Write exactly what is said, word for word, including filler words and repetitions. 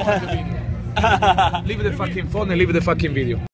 watch the video. Leave the fucking phone and leave the fucking video.